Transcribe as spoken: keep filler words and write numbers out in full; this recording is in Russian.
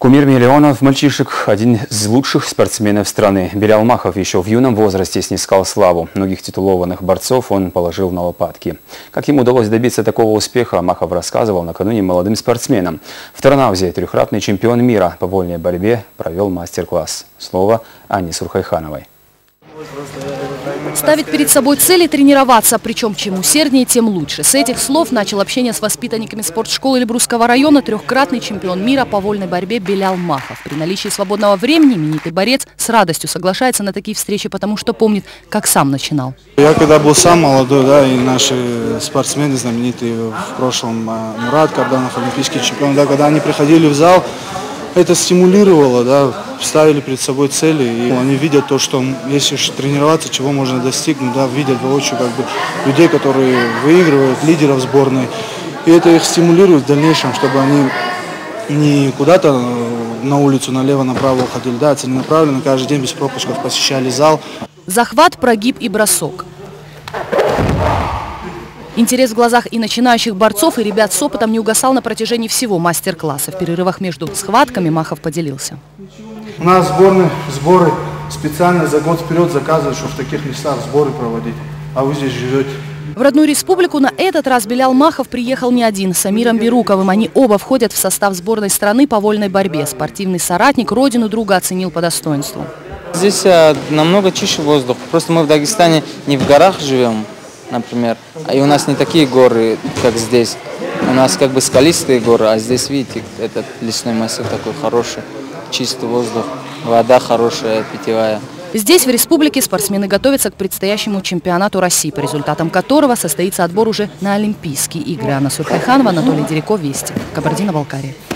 Кумир миллионов мальчишек, один из лучших спортсменов страны. Белял Махов еще в юном возрасте снискал славу. Многих титулованных борцов он положил на лопатки. Как ему удалось добиться такого успеха, Махов рассказывал накануне молодым спортсменам. В Тарнаузе трехкратный чемпион мира по вольной борьбе провел мастер-класс. Слово Анне Сурхайхановой. Ставить перед собой цели тренироваться, причем чем усерднее, тем лучше. С этих слов начал общение с воспитанниками спортшколы Эльбрусского района трехкратный чемпион мира по вольной борьбе Белял Махов. При наличии свободного времени именитый борец с радостью соглашается на такие встречи, потому что помнит, как сам начинал. Я когда был сам молодой, да, и наши спортсмены знаменитые в прошлом, Мурат Карданов, олимпийский чемпион, да, когда они приходили в зал, это стимулировало, да, ставили перед собой цели, и они видят то, что если тренироваться, чего можно достигнуть, да, видят воочию как бы людей, которые выигрывают, лидеров сборной, и это их стимулирует в дальнейшем, чтобы они не куда-то на улицу налево-направо уходили, да, целенаправленно каждый день без пропусков посещали зал. Захват, прогиб и бросок. Интерес в глазах и начинающих борцов, и ребят с опытом не угасал на протяжении всего мастер-класса. В перерывах между схватками Махов поделился. У нас сборные, сборы специально за год вперед заказывают, чтобы в таких местах сборы проводить, а вы здесь живете. В родную республику на этот раз Белял Махов приехал не один, с Амиром Беруковым. Они оба входят в состав сборной страны по вольной борьбе. Спортивный соратник родину друга оценил по достоинству. Здесь намного чище воздух. Просто мы в Дагестане не в горах живем, например, и у нас не такие горы, как здесь. У нас как бы скалистые горы, а здесь, видите, этот лесной массив такой хороший, чистый воздух, вода хорошая, питьевая. Здесь, в республике, спортсмены готовятся к предстоящему чемпионату России, по результатам которого состоится отбор уже на Олимпийские игры. Анна Сурхайханова, Анатолий Деряков, Вести, Кабардино-Балкария.